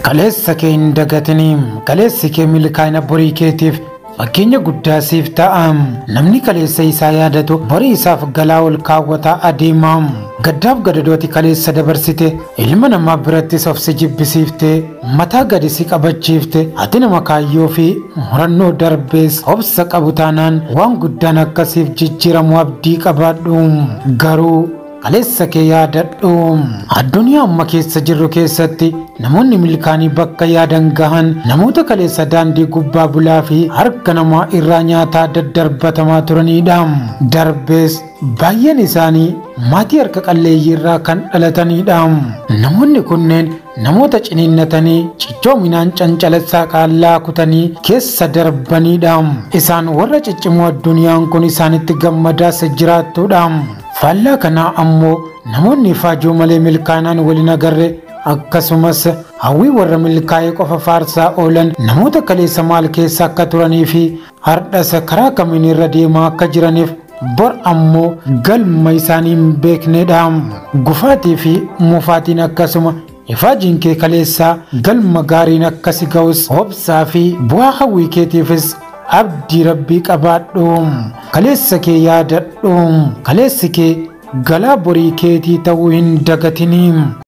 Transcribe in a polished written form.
Kaleessa kee hin dagatiniim. Kaleessi kee milkaa'ina borii keetiif fakkeenya guddaa siif ta'am. Namni kaleessa isaa yaadatu borii isaaf galaa ol kaawwataa adeemam. Gaddaaf gadadooti kaleessa dabarsite ilma namaa birattis of si jibbisiifte mataa gadi si qabachiifte ati nama kaayyoo fi murannoo darbees obsa qabu taanaan waan guddaan akkasiif jijjiiramu abdii qabaadhu. Garuu kaleessa kee yaadadhu. Addunyaa amma keessa jirru keessatti namoonni milkaanii bakka yaadan gahan namoota kaleessa daandii gubbaa bulaa fi harka namaa irraa nyaataa daddarbatamaa turanidha. Darbees baay'een isaanii maatii harka qalleeyyii irraa kan dhalatanidha. Namoonni kunneen namoota ciniinnatanii cichoominaan cancalessaa qaallaa kutanii keessa darbanidha. Isaan warra ciccimoo addunyaan kun isaanitti gammadaas jiraattudha. Faallaa kanaa ammoo namoonni faajoo malee milkaanaan waliin agarre akkasumas hawwii warra milkaa'ee qofa faarsaa oolan namoota kaleessa maal keessa akka turanii fi hardhas karaa kamiin irra deemaa akka jiraniif bor ammoo galma isaanii hin beeknedha. Gufaatii fi mufaatiin akkasuma ifaajiin kee kaleessaa galma gaariin akkasi ga'us obsaa fi bu'aa hawwii keetiifis abdii rabbii qabaadhu. Kaleessa kee yaadadhu. Kaleessi kee galaa borii keetii ta'uu hin dagatiniim.